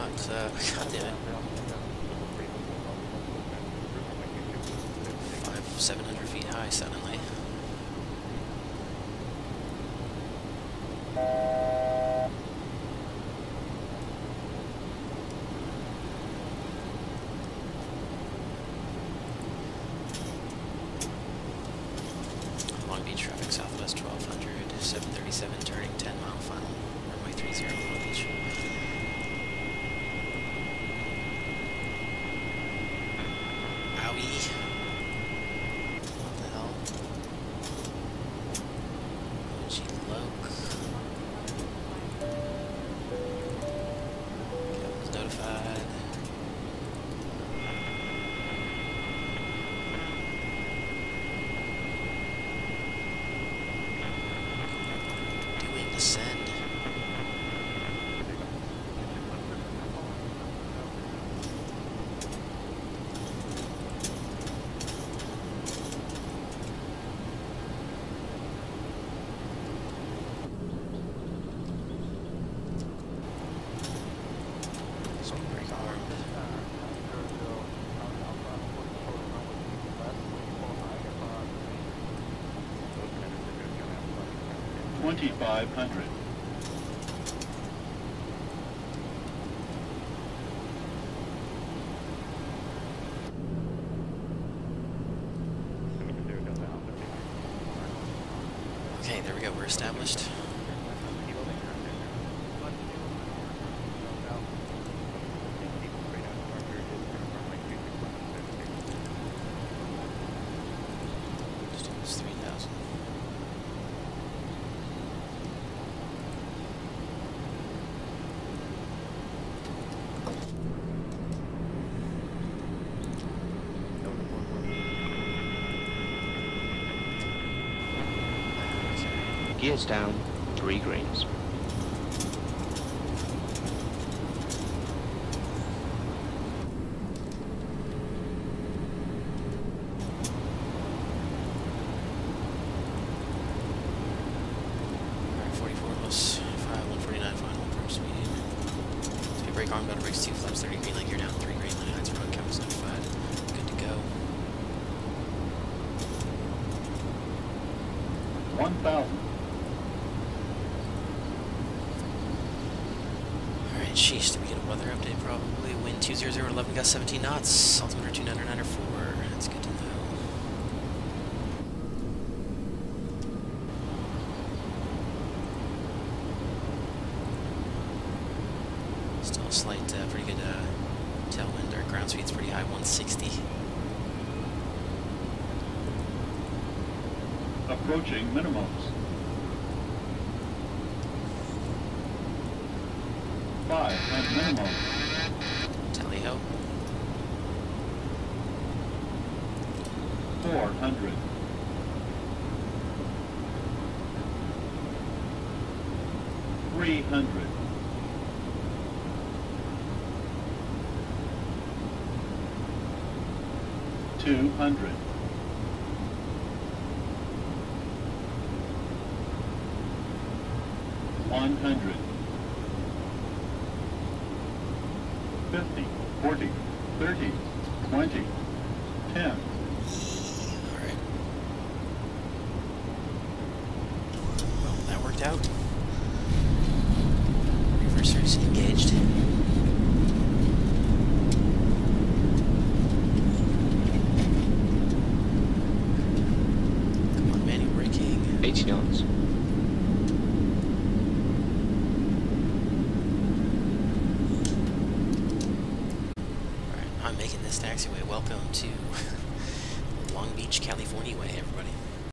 not. God damn it. 700 feet high suddenly. Long Beach traffic southwest 1200, 737 turning 10 mile final, runway 30 Long Beach. Owie. What the hell? OG Loke. Captain's notified. Doing descend. Brake armed. 2500. Okay, there we go, we're established. Distance 3,000. Gears down, 3 greens. Alright, 44 plus 149 final approach speed. Speed brake armed, auto brakes 2 flaps 30 green light, gear down 3 green light, heights front, cameras notified. Good to go. 1000. Alright, sheesh, did we get a weather update probably? Wind 20011, gust 17 knots, altimeter 299.4. That's good to know. Still a slight, pretty good tailwind. Our ground speed's pretty high, 160. Approaching minimums. 5 at minimum. Tally ho. 400. 300. 200. 100. 50, 40, 30, 20, 10. Alright. Well, that worked out. Reversers engaged. Come on, manual braking. 80 knots. I'm making this taxiway. Welcome to Long Beach, California way, everybody.